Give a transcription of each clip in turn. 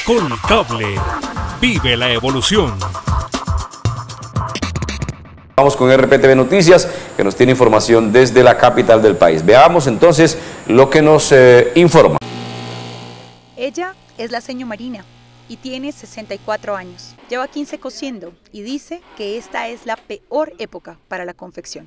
Colcable. Vive la evolución. Vamos con RPTV Noticias, que nos tiene información desde la capital del país. Veamos entonces lo que nos informa. Ella es la seño Marina y tiene 64 años. Lleva 15 cosiendo y dice que esta es la peor época para la confección.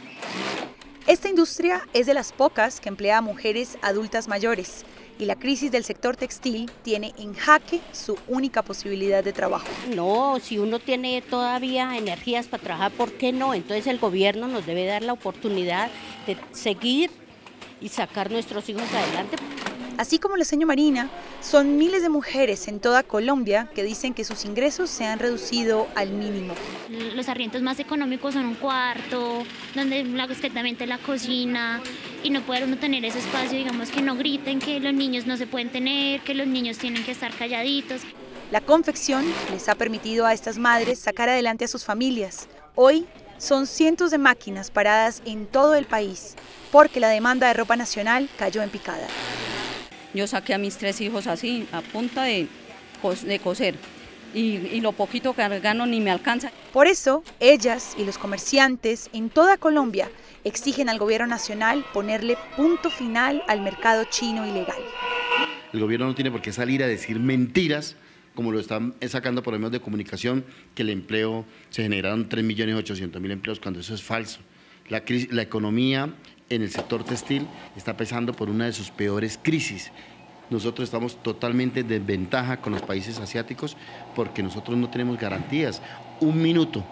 Esta industria es de las pocas que emplea a mujeres adultas mayores y la crisis del sector textil tiene en jaque su única posibilidad de trabajo. No, si uno tiene todavía energías para trabajar, ¿por qué no? Entonces el gobierno nos debe dar la oportunidad de seguir y sacar nuestros hijos adelante. Así como la seño Marina, son miles de mujeres en toda Colombia que dicen que sus ingresos se han reducido al mínimo. Los arriendos más económicos son un cuarto, donde exactamente la cocina, y no poder uno tener ese espacio, digamos, que no griten, que los niños no se pueden tener, que los niños tienen que estar calladitos. La confección les ha permitido a estas madres sacar adelante a sus familias. Hoy son cientos de máquinas paradas en todo el país porque la demanda de ropa nacional cayó en picada. Yo saqué a mis 3 hijos así, a punta de coser, y lo poquito que gano ni me alcanza. Por eso, ellas y los comerciantes en toda Colombia exigen al gobierno nacional ponerle punto final al mercado chino ilegal. El gobierno no tiene por qué salir a decir mentiras, como lo están sacando por medios de comunicación, que el empleo se generaron 3.800.000 empleos, cuando eso es falso. La economía en el sector textil está pasando por una de sus peores crisis. Nosotros estamos totalmente en desventaja con los países asiáticos porque nosotros no tenemos garantías. Un minuto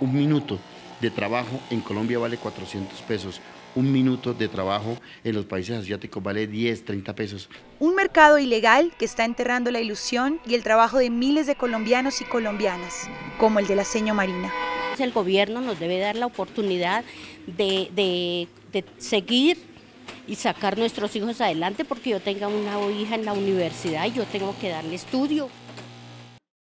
de trabajo en Colombia vale 400 pesos. Un minuto de trabajo en los países asiáticos vale 10, 30 pesos. Un mercado ilegal que está enterrando la ilusión y el trabajo de miles de colombianos y colombianas, como el de la seño Marina. El gobierno nos debe dar la oportunidad de seguir y sacar nuestros hijos adelante, porque yo tengo una hija en la universidad y yo tengo que darle estudio.